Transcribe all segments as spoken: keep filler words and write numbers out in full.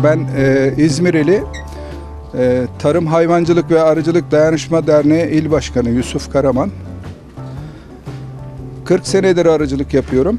Ben e, İzmirli e, Tarım Hayvancılık ve Arıcılık Dayanışma Derneği İl Başkanı Yusuf Karaman. kırk senedir arıcılık yapıyorum.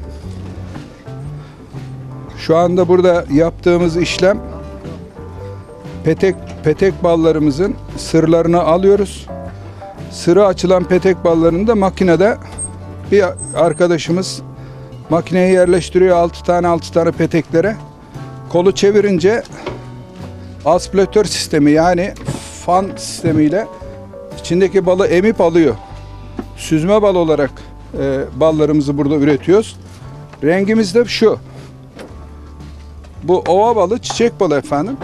Şu anda burada yaptığımız işlem petek petek ballarımızın sırlarını alıyoruz. Sırı açılan petek ballarını da makinede bir arkadaşımız makineye yerleştiriyor, altı tane altı tane peteklere. Kolu çevirince aspiratör sistemi, yani fan sistemiyle içindeki balı emip alıyor. Süzme bal olarak e, ballarımızı burada üretiyoruz. Rengimiz de şu. Bu ova balı, çiçek balı efendim.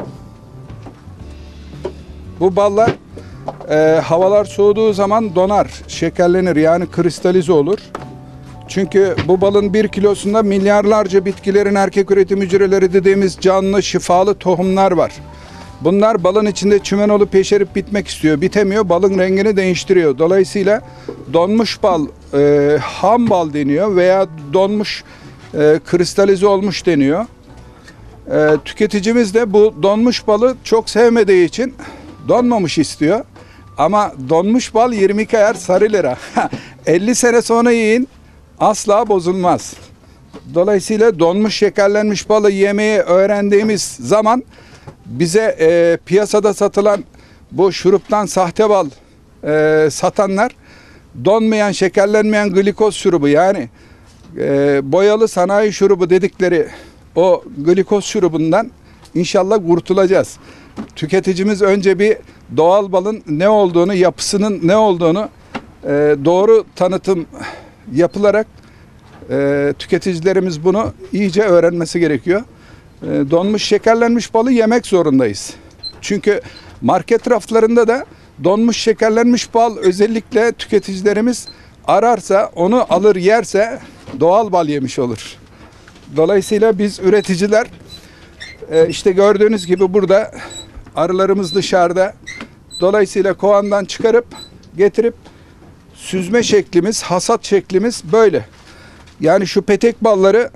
Bu ballar e, havalar soğuduğu zaman donar, şekerlenir, yani kristalize olur. Çünkü bu balın bir kilosunda milyarlarca bitkilerin erkek üretim hücreleri dediğimiz canlı, şifalı tohumlar var. Bunlar balın içinde çümen olup yeşerip bitmek istiyor. Bitemiyor, balın rengini değiştiriyor. Dolayısıyla donmuş bal, e, ham bal deniyor veya donmuş, e, kristalize olmuş deniyor. E, tüketicimiz de bu donmuş balı çok sevmediği için donmamış istiyor. Ama donmuş bal yirmi iki ayar sarı lira. elli sene sonra yiyin, asla bozulmaz. Dolayısıyla donmuş şekerlenmiş balı yemeyi öğrendiğimiz zaman bize e, piyasada satılan bu şuruptan sahte bal e, satanlar donmayan, şekerlenmeyen glikoz şurubu, yani e, boyalı sanayi şurubu dedikleri o glikoz şurubundan inşallah kurtulacağız. Tüketicimiz önce bir doğal balın ne olduğunu, yapısının ne olduğunu e, doğru tanıtım yapılarak e, tüketicilerimiz bunu iyice öğrenmesi gerekiyor. E, donmuş şekerlenmiş balı yemek zorundayız. Çünkü market raflarında da donmuş şekerlenmiş bal özellikle tüketicilerimiz ararsa, onu alır yerse doğal bal yemiş olur. Dolayısıyla biz üreticiler e, işte gördüğünüz gibi burada arılarımız dışarıda. Dolayısıyla kovandan çıkarıp getirip süzme şeklimiz, hasat şeklimiz böyle. Yani şu petek balları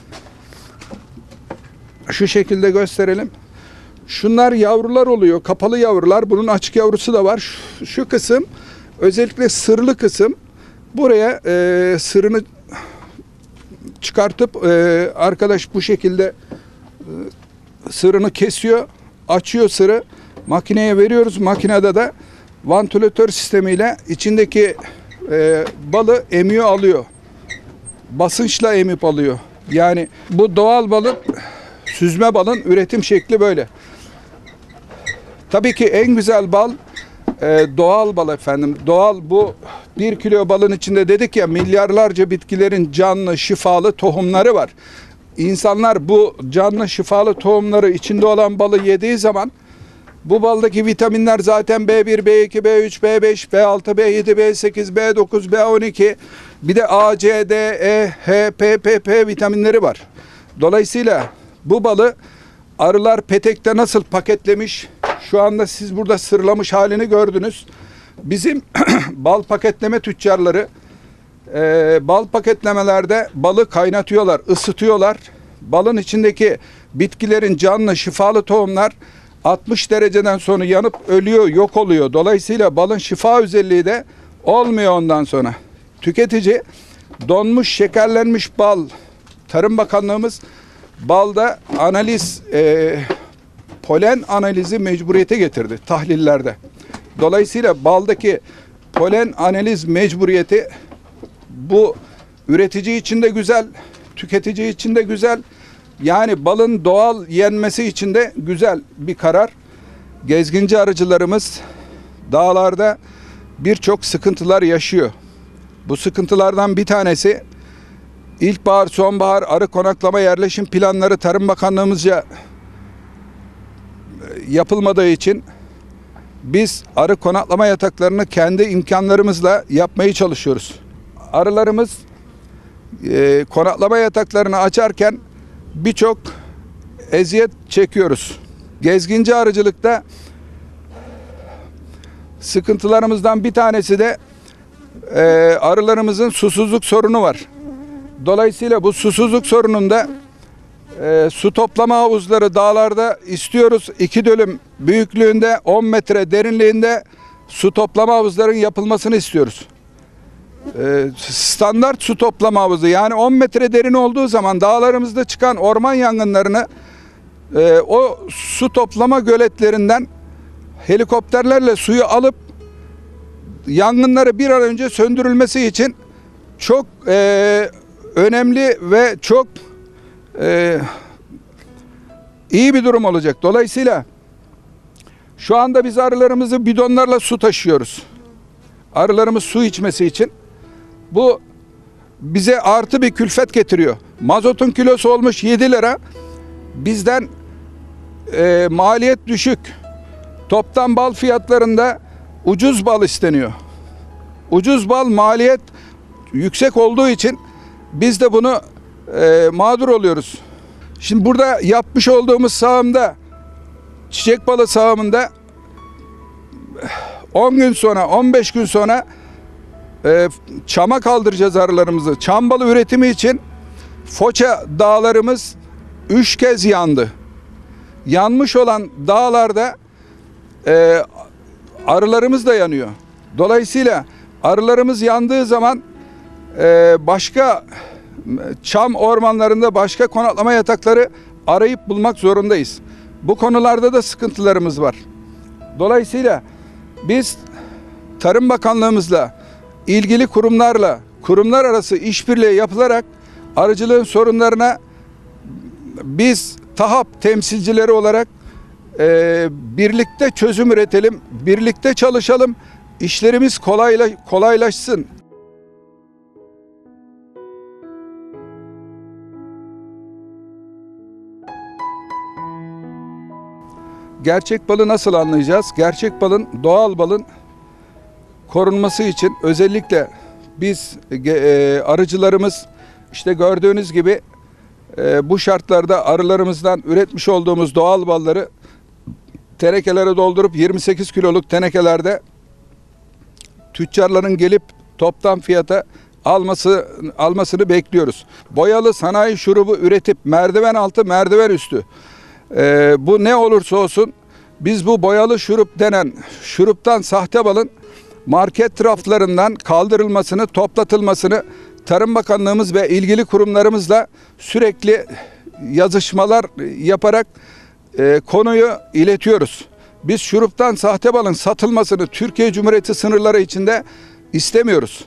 şu şekilde gösterelim. Şunlar yavrular oluyor, kapalı yavrular. Bunun açık yavrusu da var. Şu, şu kısım özellikle sırlı kısım. Buraya e, sırını çıkartıp e, arkadaş bu şekilde e, sırını kesiyor, açıyor sırı. Makineye veriyoruz. Makinede de vantilatör sistemiyle içindeki e, balı emiyor, alıyor. Basınçla emip alıyor. Yani bu doğal balın, süzme balın üretim şekli böyle. Tabii ki en güzel bal e, doğal bal efendim. Doğal, bu bir kilo balın içinde dedik ya milyarlarca bitkilerin canlı, şifalı tohumları var. İnsanlar bu canlı, şifalı tohumları içinde olan balı yediği zaman bu baldaki vitaminler zaten B bir, B iki, B üç, B beş, B altı, B yedi, B sekiz, B dokuz, B on iki, bir de A, C, D, E, H, P, P, P vitaminleri var. Dolayısıyla bu balı arılar petekte nasıl paketlemiş, şu anda siz burada sırlamış halini gördünüz. Bizim bal paketleme tüccarları e, bal paketlemelerde balı kaynatıyorlar, ısıtıyorlar. Balın içindeki bitkilerin canlı, şifalı tohumlar altmış dereceden sonra yanıp ölüyor, yok oluyor. Dolayısıyla balın şifa özelliği de olmuyor ondan sonra. Tüketici donmuş, şekerlenmiş bal, Tarım Bakanlığımız balda analiz, e, polen analizi mecburiyete getirdi tahlillerde. Dolayısıyla baldaki polen analiz mecburiyeti bu üretici için de güzel, tüketici için de güzel. Yani balın doğal yenmesi için de güzel bir karar. Gezginci arıcılarımız dağlarda birçok sıkıntılar yaşıyor. Bu sıkıntılardan bir tanesi ilkbahar, sonbahar arı konaklama yerleşim planları Tarım Bakanlığımızca yapılmadığı için biz arı konaklama yataklarını kendi imkanlarımızla yapmaya çalışıyoruz. Arılarımız e, konaklama yataklarını açarken birçok eziyet çekiyoruz. Gezginci arıcılıkta sıkıntılarımızdan bir tanesi de e, arılarımızın susuzluk sorunu var. Dolayısıyla bu susuzluk sorununda e, su toplama havuzları dağlarda istiyoruz. İki dönüm büyüklüğünde, on metre derinliğinde su toplama havuzlarının yapılmasını istiyoruz. E, standart su toplama havuzu, yani on metre derin olduğu zaman dağlarımızda çıkan orman yangınlarını e, o su toplama göletlerinden helikopterlerle suyu alıp yangınları bir an önce söndürülmesi için çok e, önemli ve çok e, iyi bir durum olacak. Dolayısıyla şu anda biz arılarımızı bidonlarla su taşıyoruz. Arılarımız su içmesi için. Bu bize artı bir külfet getiriyor. Mazotun kilosu olmuş yedi lira. Bizden e, maliyet düşük. Toptan bal fiyatlarında ucuz bal isteniyor. Ucuz bal maliyet yüksek olduğu için biz de bunu e, mağdur oluyoruz. Şimdi burada yapmış olduğumuz sağımda, çiçek balı sağımında on gün sonra, on beş gün sonra e, çama kaldıracağız arılarımızı. Çam balı üretimi için Foça dağlarımız üç kez yandı. Yanmış olan dağlarda e, arılarımız da yanıyor. Dolayısıyla arılarımız yandığı zaman e, başka çam ormanlarında başka konaklama yatakları arayıp bulmak zorundayız. Bu konularda da sıkıntılarımız var. Dolayısıyla biz Tarım Bakanlığımızla, ilgili kurumlarla, kurumlar arası işbirliği yapılarak arıcılığın sorunlarına biz TAHAP temsilcileri olarak e, birlikte çözüm üretelim, birlikte çalışalım, işlerimiz kolayla, kolaylaşsın. Gerçek balı nasıl anlayacağız? Gerçek balın, doğal balın korunması için özellikle biz e, arıcılarımız işte gördüğünüz gibi e, bu şartlarda arılarımızdan üretmiş olduğumuz doğal balları tenekelere doldurup yirmi sekiz kiloluk tenekelerde tüccarların gelip toptan fiyata alması almasını bekliyoruz. Boyalı sanayi şurubu üretip merdiven altı, merdiven üstü e, bu ne olursa olsun biz bu boyalı şurup denen şuruptan sahte balın market raflarından kaldırılmasını, toplatılmasını Tarım Bakanlığımız ve ilgili kurumlarımızla sürekli yazışmalar yaparak e, konuyu iletiyoruz. Biz şuruptan sahte balın satılmasını Türkiye Cumhuriyeti sınırları içinde istemiyoruz.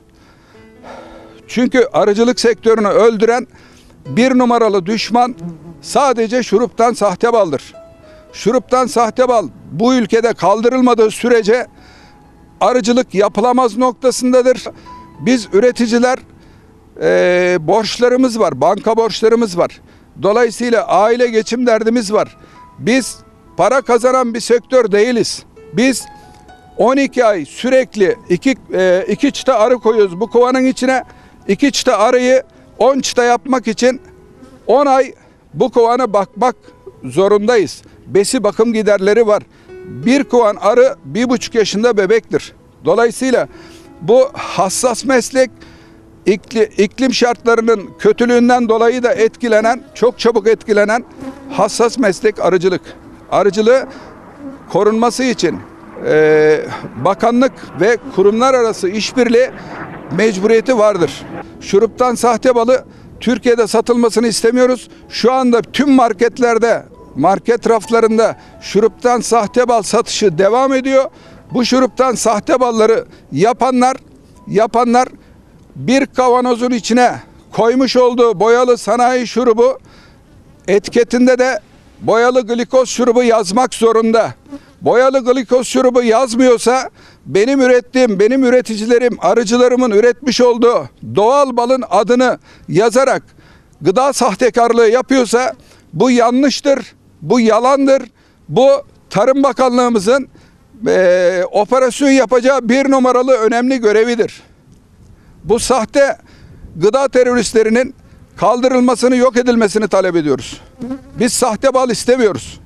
Çünkü arıcılık sektörünü öldüren bir numaralı düşman sadece şuruptan sahte baldır. Şuruptan sahte bal bu ülkede kaldırılmadığı sürece arıcılık yapılamaz noktasındadır. Biz üreticiler e, borçlarımız var, banka borçlarımız var. Dolayısıyla aile geçim derdimiz var. Biz para kazanan bir sektör değiliz. Biz on iki ay sürekli iki, e, iki çıta arı koyuyoruz bu kovanın içine. iki çıta arıyı on çıta yapmak için on ay bu kovana bakmak zorundayız. Besi bakım giderleri var. Bir kovan arı bir buçuk yaşında bebektir. Dolayısıyla bu hassas meslek iklim şartlarının kötülüğünden dolayı da etkilenen, çok çabuk etkilenen hassas meslek arıcılık. Arıcılığı korunması için e, bakanlık ve kurumlar arası işbirliği mecburiyeti vardır. Şuruptan sahte balı Türkiye'de satılmasını istemiyoruz. Şu anda tüm marketlerde, market raflarında şuruptan sahte bal satışı devam ediyor. Bu şuruptan sahte balları yapanlar, yapanlar bir kavanozun içine koymuş olduğu boyalı sanayi şurubu etiketinde de boyalı glikoz şurubu yazmak zorunda. Boyalı glikoz şurubu yazmıyorsa benim ürettiğim, benim üreticilerim, arıcılarımın üretmiş olduğu doğal balın adını yazarak gıda sahtekarlığı yapıyorsa bu yanlıştır, bu yalandır. Bu Tarım Bakanlığımızın e, operasyon yapacağı bir numaralı önemli görevidir. Bu sahte gıda teröristlerinin kaldırılmasını, yok edilmesini talep ediyoruz. Biz sahte bal istemiyoruz.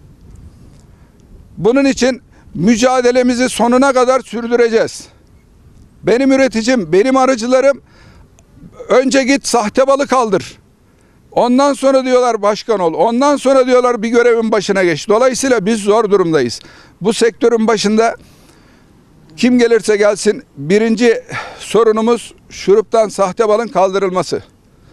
Bunun için mücadelemizi sonuna kadar sürdüreceğiz. Benim üreticim, benim arıcılarım önce git sahte balı kaldır. Ondan sonra diyorlar başkan ol. Ondan sonra diyorlar bir görevin başına geç. Dolayısıyla biz zor durumdayız. Bu sektörün başında kim gelirse gelsin birinci sorunumuz şuruptan sahte balın kaldırılması.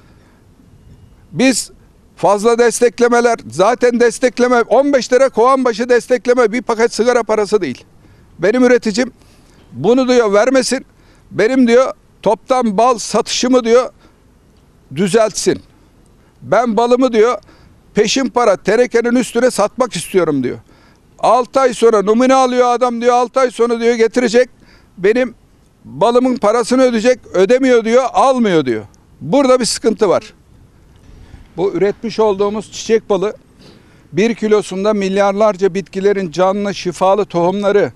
Biz fazla desteklemeler, zaten destekleme on beş lira kovan başı destekleme bir paket sigara parası değil. Benim üreticim bunu diyor vermesin. Benim diyor toptan bal satışımı diyor düzeltsin. Ben balımı diyor peşin para tenekenin üstüne satmak istiyorum diyor. altı ay sonra numune alıyor adam diyor, altı ay sonra diyor getirecek. Benim balımın parasını ödeyecek, ödemiyor diyor, almıyor diyor. Burada bir sıkıntı var. Bu üretmiş olduğumuz çiçek balı bir kilosunda milyarlarca bitkilerin canlı şifalı tohumları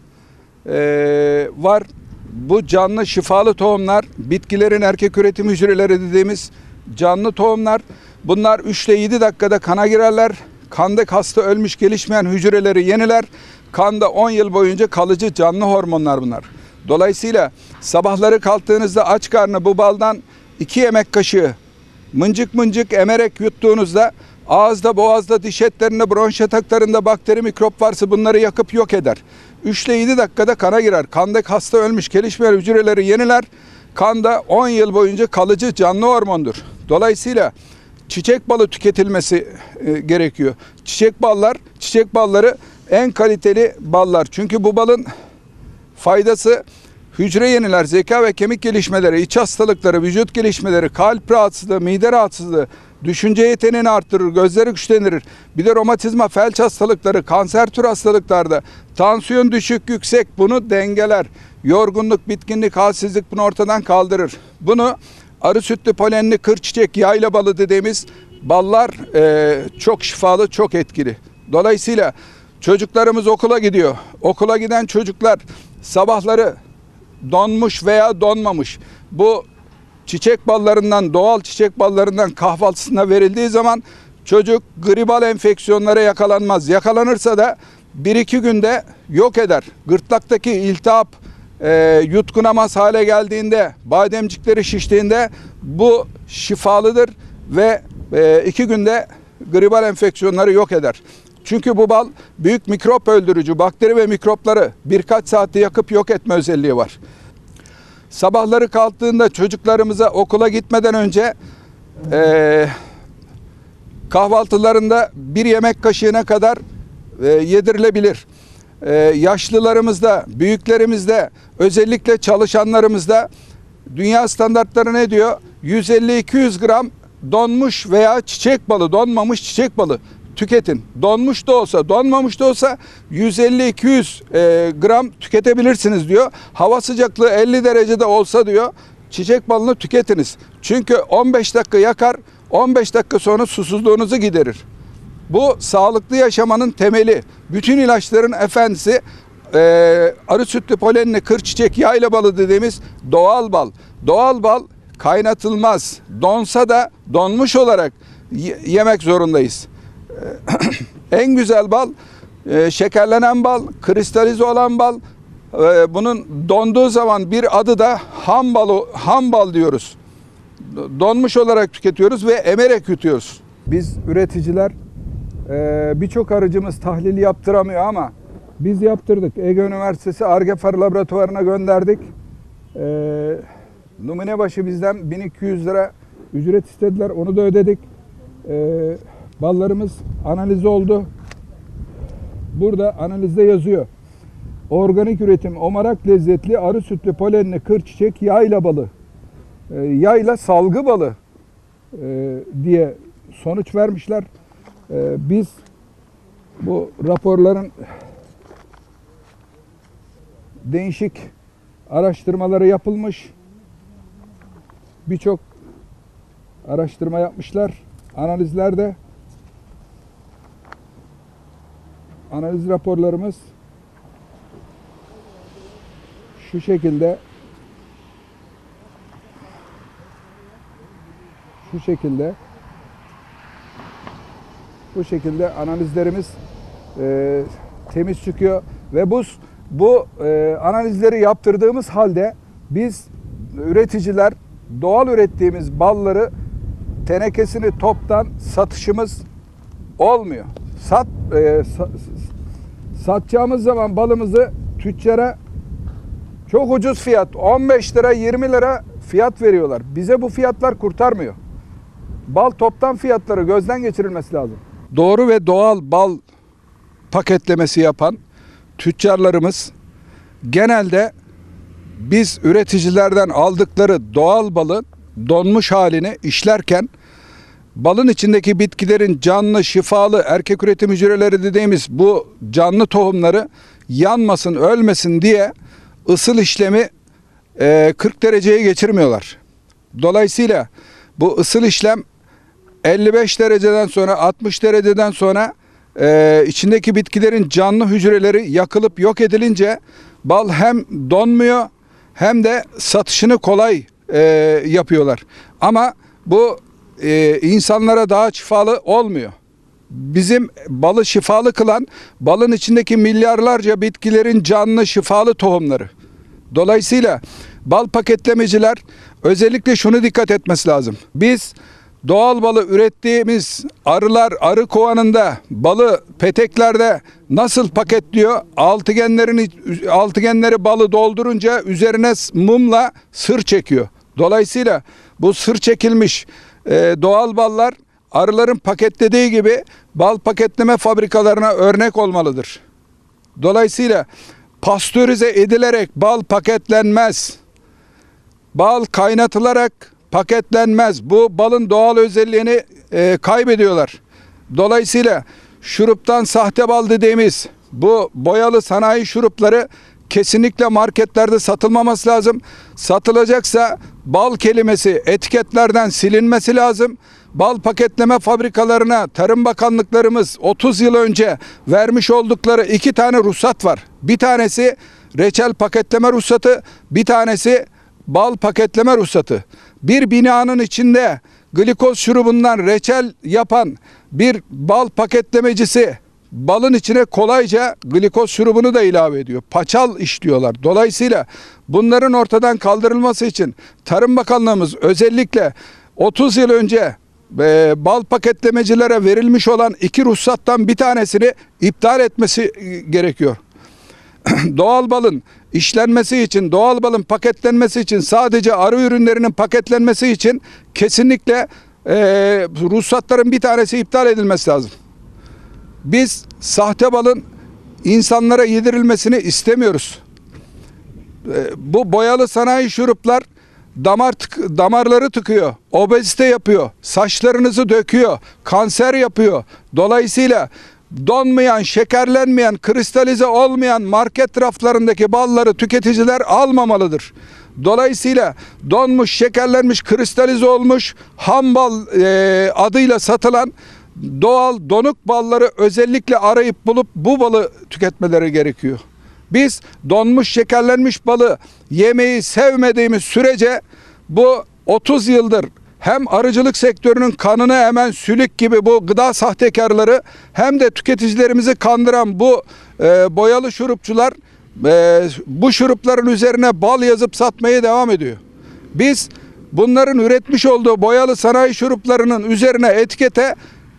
ee, var. Bu canlı şifalı tohumlar bitkilerin erkek üretim hücreleri dediğimiz canlı tohumlar. Bunlar üç ile yedi dakikada kana girerler. Kanda hasta ölmüş gelişmeyen hücreleri yeniler. Kanda on yıl boyunca kalıcı canlı hormonlar bunlar. Dolayısıyla sabahları kalktığınızda aç karnı bu baldan iki yemek kaşığı mıncık mıncık emerek yuttuğunuzda ağızda, boğazda, diş etlerinde, bronş yataklarında bakteri, mikrop varsa bunları yakıp yok eder. üç ile yedi dakikada kana girer. Kandaki hasta ölmüş gelişmeyen hücreleri yeniler. Kanda on yıl boyunca kalıcı canlı hormondur. Dolayısıyla çiçek balı tüketilmesi e, gerekiyor. Çiçek ballar, çiçek balları en kaliteli ballar. Çünkü bu balın faydası hücre yeniler, zeka ve kemik gelişmeleri, iç hastalıkları, vücut gelişmeleri, kalp rahatsızlığı, mide rahatsızlığı, düşünce yeteneğini arttırır, gözleri güçlendirir. Bir de romatizma, felç hastalıkları, kanser tür hastalıklarda tansiyon düşük, yüksek bunu dengeler. Yorgunluk, bitkinlik, halsizlik bunu ortadan kaldırır. Bunu arı sütlü polenli kır çiçek yayla balı dediğimiz ballar e, çok şifalı, çok etkili. Dolayısıyla çocuklarımız okula gidiyor. Okula giden çocuklar sabahları donmuş veya donmamış bu çiçek ballarından, doğal çiçek ballarından kahvaltısına verildiği zaman çocuk gribal enfeksiyonlara yakalanmaz. Yakalanırsa da bir iki günde yok eder. Gırtlaktaki iltihap e, yutkunamaz hale geldiğinde, bademcikleri şiştiğinde bu şifalıdır ve e, iki günde gribal enfeksiyonları yok eder. Çünkü bu bal büyük mikrop öldürücü, bakteri ve mikropları birkaç saatte yakıp yok etme özelliği var. Sabahları kalktığında çocuklarımıza okula gitmeden önce e, kahvaltılarında bir yemek kaşığına kadar e, yedirilebilir. E, yaşlılarımızda, büyüklerimizde, özellikle çalışanlarımızda dünya standartları ne diyor? yüz elli iki yüz gram donmuş veya çiçek balı, donmamış çiçek balı tüketin. Donmuş da olsa, donmamış da olsa yüz elli iki yüz e, gram tüketebilirsiniz diyor. Hava sıcaklığı elli derecede olsa diyor, çiçek balını tüketiniz. Çünkü on beş dakika yakar, on beş dakika sonra susuzluğunuzu giderir. Bu sağlıklı yaşamanın temeli. Bütün ilaçların efendisi e, arı sütlü polenli kır çiçek yayla balı dediğimiz doğal bal. Doğal bal kaynatılmaz. Donsa da donmuş olarak yemek zorundayız. En güzel bal, e, şekerlenen bal, kristalize olan bal. E, bunun donduğu zaman bir adı da ham bal, ham bal diyoruz. Donmuş olarak tüketiyoruz ve emerek yutuyoruz. Biz üreticiler e, birçok arıcımız tahlil yaptıramıyor ama biz yaptırdık. Ege Üniversitesi Ar-Ge Farı Laboratuvarına gönderdik. E, numune başı bizden bin iki yüz lira ücret istediler. Onu da ödedik. E, Ballarımız analiz oldu. Burada analizde yazıyor. Organik üretim, omarak lezzetli, arı sütlü, polenli, kır çiçek, yayla balı. E, yayla salgı balı e, diye sonuç vermişler. E, biz bu raporların değişik araştırmaları yapılmış. Birçok araştırma yapmışlar. Analizlerde analiz raporlarımız şu şekilde şu şekilde bu şekilde analizlerimiz e, temiz çıkıyor ve bu bu e, analizleri yaptırdığımız halde biz üreticiler doğal ürettiğimiz balları tenekesini toptan satışımız olmuyor. Sat e, sa- satacağımız zaman balımızı tüccara çok ucuz fiyat, on beş lira yirmi lira fiyat veriyorlar. Bize bu fiyatlar kurtarmıyor. Bal toptan fiyatları gözden geçirilmesi lazım. Doğru ve doğal bal paketlemesi yapan tüccarlarımız genelde biz üreticilerden aldıkları doğal balın donmuş halini işlerken balın içindeki bitkilerin canlı, şifalı erkek üretim hücreleri dediğimiz bu canlı tohumları yanmasın, ölmesin diye ısıl işlemi kırk dereceye geçirmiyorlar. Dolayısıyla bu ısıl işlem elli beş dereceden sonra, altmış dereceden sonra e, içindeki bitkilerin canlı hücreleri yakılıp yok edilince bal hem donmuyor hem de satışını kolay e, yapıyorlar. Ama bu e, insanlara daha şifalı olmuyor. Bizim balı şifalı kılan balın içindeki milyarlarca bitkilerin canlı şifalı tohumları. Dolayısıyla bal paketlemeciler özellikle şunu dikkat etmesi lazım. Biz doğal balı ürettiğimiz arılar arı kovanında balı peteklerde nasıl paketliyor? Altıgenlerin altıgenleri balı doldurunca üzerine mumla sır çekiyor. Dolayısıyla bu sır çekilmiş e, doğal ballar arıların paketlediği gibi bal paketleme fabrikalarına örnek olmalıdır. Dolayısıyla pastörize edilerek bal paketlenmez. Bal kaynatılarak paketlenmez. Bu balın doğal özelliğini e, kaybediyorlar. Dolayısıyla şuruptan sahte bal dediğimiz bu boyalı sanayi şurupları kesinlikle marketlerde satılmaması lazım. Satılacaksa bal kelimesi etiketlerden silinmesi lazım. Bal paketleme fabrikalarına Tarım Bakanlıklarımız otuz yıl önce vermiş oldukları iki tane ruhsat var. Bir tanesi reçel paketleme ruhsatı, bir tanesi bal paketleme ruhsatı. Bir binanın içinde glikoz şurubundan reçel yapan bir bal paketlemecisi balın içine kolayca glikoz şurubunu da ilave ediyor. Paçal işliyorlar. Dolayısıyla bunların ortadan kaldırılması için Tarım Bakanlığımız özellikle otuz yıl önce e, bal paketlemecilere verilmiş olan iki ruhsattan bir tanesini iptal etmesi gerekiyor. Doğal balın işlenmesi için, doğal balın paketlenmesi için, sadece arı ürünlerinin paketlenmesi için kesinlikle e, ruhsatların bir tanesi iptal edilmesi lazım. Biz sahte balın insanlara yedirilmesini istemiyoruz. E, bu boyalı sanayi şuruplar damar tık, damarları tıkıyor, obezite yapıyor, saçlarınızı döküyor, kanser yapıyor. Dolayısıyla donmayan, şekerlenmeyen, kristalize olmayan market raflarındaki balları tüketiciler almamalıdır. Dolayısıyla donmuş, şekerlenmiş, kristalize olmuş ham bal e, adıyla satılan doğal donuk balları özellikle arayıp bulup bu balı tüketmeleri gerekiyor. Biz donmuş, şekerlenmiş balı yemeyi sevmediğimiz sürece bu otuz yıldır hem arıcılık sektörünün kanını emen sülük gibi bu gıda sahtekarları hem de tüketicilerimizi kandıran bu e, boyalı şurupçular e, bu şurupların üzerine bal yazıp satmaya devam ediyor. Biz bunların üretmiş olduğu boyalı sanayi şuruplarının üzerine etikete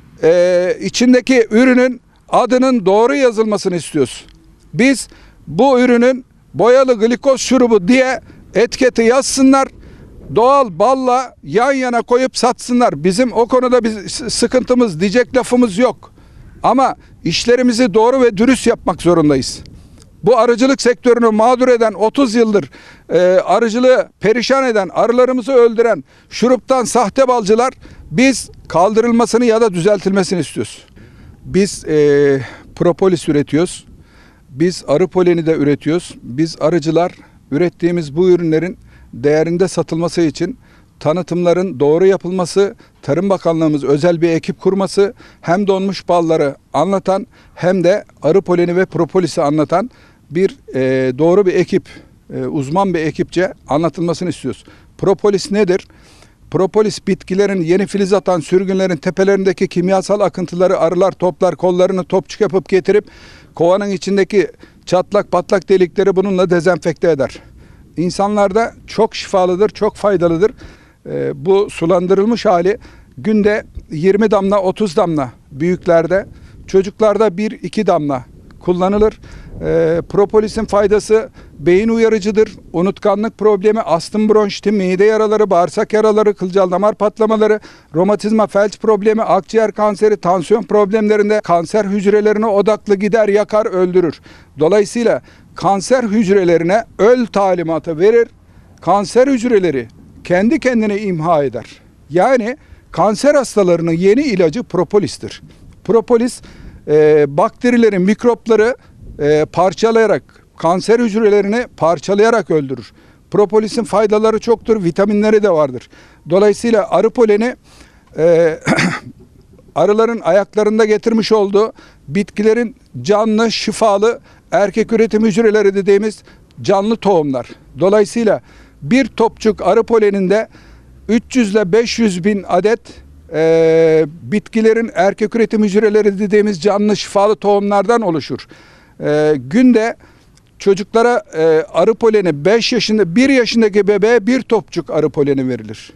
e, içindeki ürünün adının doğru yazılmasını istiyoruz. Biz bu ürünün boyalı glikoz şurubu diye etiketi yazsınlar. Doğal balla yan yana koyup satsınlar. Bizim o konuda bir sıkıntımız, diyecek lafımız yok. Ama işlerimizi doğru ve dürüst yapmak zorundayız. Bu arıcılık sektörünü mağdur eden, otuz yıldır e, arıcılığı perişan eden, arılarımızı öldüren şuruptan sahte balcılar, biz kaldırılmasını ya da düzeltilmesini istiyoruz. Biz e, propolis üretiyoruz. Biz arı poleni de üretiyoruz. Biz arıcılar ürettiğimiz bu ürünlerin değerinde satılması için tanıtımların doğru yapılması, Tarım Bakanlığımız özel bir ekip kurması, hem donmuş balları anlatan hem de arı poleni ve propolisi anlatan bir e, doğru bir ekip, e, uzman bir ekipçe anlatılmasını istiyoruz. Propolis nedir? Propolis bitkilerin yeni filiz atan sürgünlerin tepelerindeki kimyasal akıntıları arılar toplar, kollarını topçuk yapıp getirip kovanın içindeki çatlak patlak delikleri bununla dezenfekte eder. İnsanlarda çok şifalıdır, çok faydalıdır. E, bu sulandırılmış hali günde yirmi damla otuz damla büyüklerde, çocuklarda bir iki damla kullanılır. E, propolisin faydası beyin uyarıcıdır, unutkanlık problemi, astım bronşiti, mide yaraları, bağırsak yaraları, kılcal damar patlamaları, romatizma, felç problemi, akciğer kanseri, tansiyon problemlerinde kanser hücrelerine odaklı gider, yakar, öldürür. Dolayısıyla kanser hücrelerine öl talimatı verir, kanser hücreleri kendi kendine imha eder. Yani kanser hastalarının yeni ilacı propolistir. Propolis e, bakterilerin, mikropları e, parçalayarak, kanser hücrelerini parçalayarak öldürür. Propolisin faydaları çoktur, vitaminleri de vardır. Dolayısıyla arı poleni e, arıların ayaklarında getirmiş olduğu bitkilerin canlı, şifalı erkek üretim hücreleri dediğimiz canlı tohumlar. Dolayısıyla bir topçuk arı poleninde üç yüz ile beş yüz bin adet e, bitkilerin erkek üretim hücreleri dediğimiz canlı şifalı tohumlardan oluşur. E, günde çocuklara e, arı poleni beş yaşında, bir yaşındaki bebeğe bir topçuk arı poleni verilir.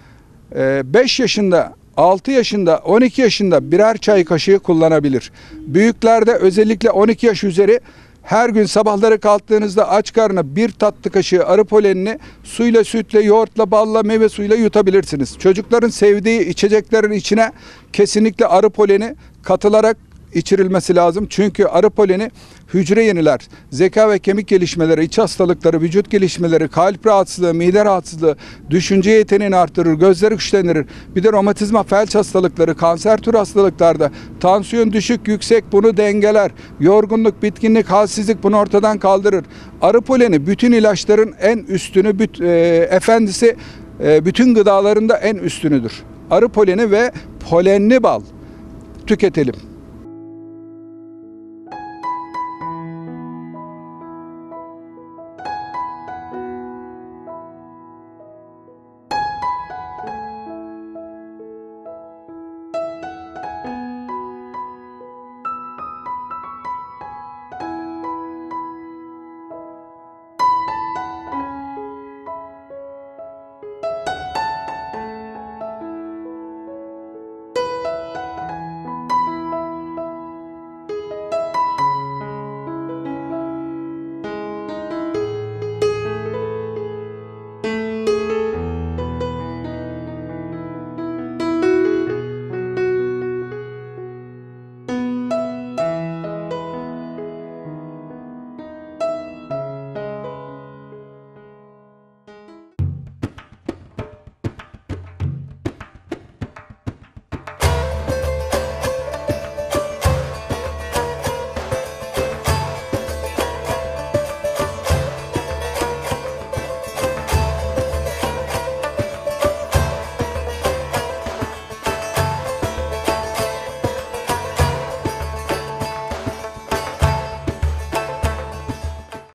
E, beş yaşında, altı yaşında, on iki yaşında birer çay kaşığı kullanabilir. Büyüklerde özellikle on iki yaş üzeri her gün sabahları kalktığınızda aç karnına bir tatlı kaşığı arı polenini suyla, sütle, yoğurtla, balla, meyve suyuyla yutabilirsiniz. Çocukların sevdiği içeceklerin içine kesinlikle arı poleni katılarak içirilmesi lazım. Çünkü arı poleni hücre yeniler, zeka ve kemik gelişmeleri, iç hastalıkları, vücut gelişmeleri, kalp rahatsızlığı, mide rahatsızlığı, düşünce yeteneğini artırır, gözleri güçlendirir. Bir de romatizma, felç hastalıkları, kanser tür hastalıklarda tansiyon düşük, yüksek bunu dengeler. Yorgunluk, bitkinlik, halsizlik bunu ortadan kaldırır. Arı poleni bütün ilaçların en üstünü, büt, e, efendisi e, bütün gıdalarında en üstünüdür. Arı poleni ve polenli bal tüketelim.